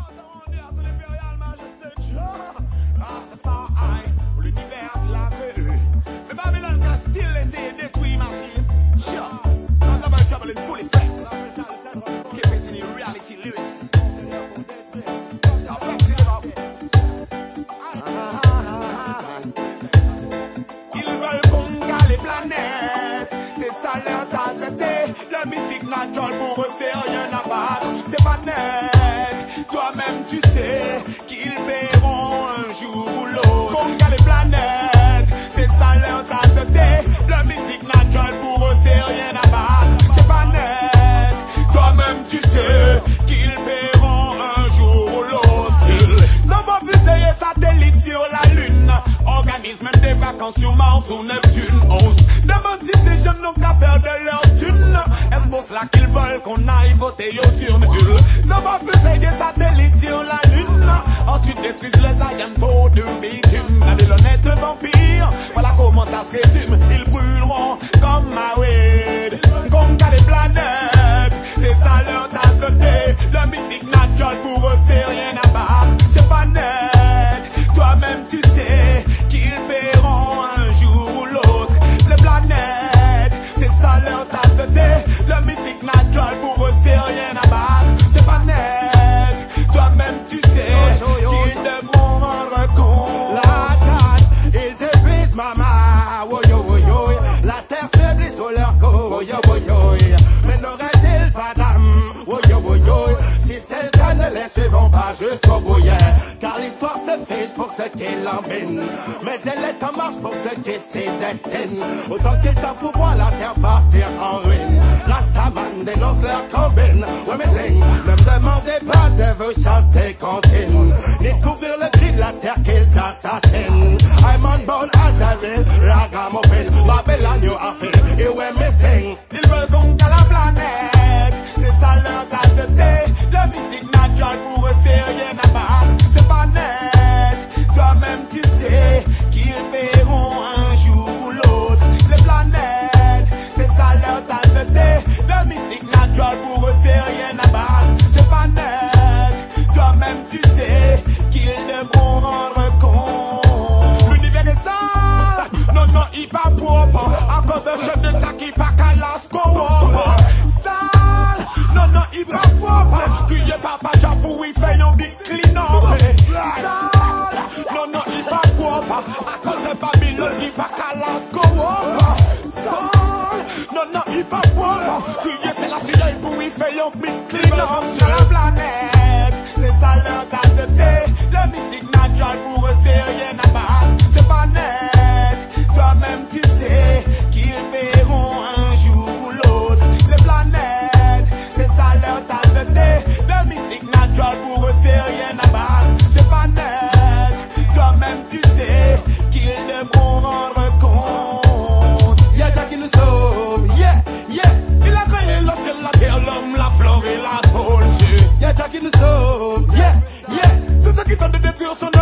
Pour eux c'est rien à battre, c'est pas net. Toi-même tu sais qu'ils paieront un jour ou l'autre. Conga les planètes, c'est ça leur tasse de thé. Le mystique natural pour eux c'est rien à battre, c'est pas net. Toi-même tu sais qu'ils paieront un jour ou l'autre. Ça va fuser satellite sur la lune, organise même des vacances sur Mars ou Neptune. Demande si ces jeunes n'ont qu'à faire de leur thune. Est-ce pour cela qu'ils veulent qu'on aille voter sur une hulle? Ça va pousser des satellites sur la lune. Ensuite détruisent les aliens pour du bitume. Regardez l'honnête vampire, voilà comment ça se résume. Ils brûleront comme Mawed. Conga les planètes, c'est ça leur tasse de thé. Le mystique natural pour eux c'est rien à battre, c'est pas net. Toi-même tu sais qu'ils paieront un jour ou l'autre. Les planètes, c'est ça leur tasse de thé. Le mystique natural pour eux c'est rien à battre, c'est pas net. Toi-même tu sais qu'ils devront rendre compte. La date, ils épuisent maman. Woyo, la terre faiblit sur leur corps. Woyo, mais n'aurait-il pas d'âme? Woyo, si c'est le cas, ne les suivons pas jusqu'au bout. Car l'histoire se fiche pour ceux qui l'emmènent, mais elle est en marche pour ceux qui s'y destinent. Autant qu'il t'en pour voir la terre partir en ruine. Rastaman dénonce leur combine. Ouais mais sing, ne me demandez pas de vous chanter comptine, ni de couvrir le cri de la terre qu'ils assassinent. I'm on bone as a real ragamuffin. Babylon you are fit, et ouais mais sing. Ils veulent conquérir la planète, c'est ça leur tasse de thé. Le mystique natural pour eux c'est rien à battre, c'est pas net. Toi-même tu sais qu'ils paieront un jour ou l'autre. Les planètes, c'est ça leur tasse de thé. Le mystique natural pour eux c'est rien à battre, c'est pas net. Toi-même tu sais qu'ils devront rendre compte. L'univers est sale, non, il pas propre. À cause de jeunes de ta qui pas qu'à la score. Sale, non, il pas propre. Qu'il y ait papa Japou, il fait un big clean up. Sale, non, il pas propre. À cause de Babylone qui pas qu'à la score. Sale, non, il pas propre. Qu'il y ait c'est la suite pour il fait un big clean up. Sur la planète, c'est ça leur tasse de thé. Le mystique natural pour eux c'est rien à battre, c'est pas net. Toi-même tu sais qu'ils paieront un jour ou l'autre. Les planètes, c'est ça leur tasse de thé. Le mystique natural pour eux c'est rien à battre, c'est pas net. Toi-même tu sais qu'ils devront rendre compte. Y'a Jah qui nous sauve, yeah. Il a créé le ciel, la terre, l'homme, la flore et la faune. Y'a Jah qui nous sauve, yeah. Tous ceux qui tentent de détruire son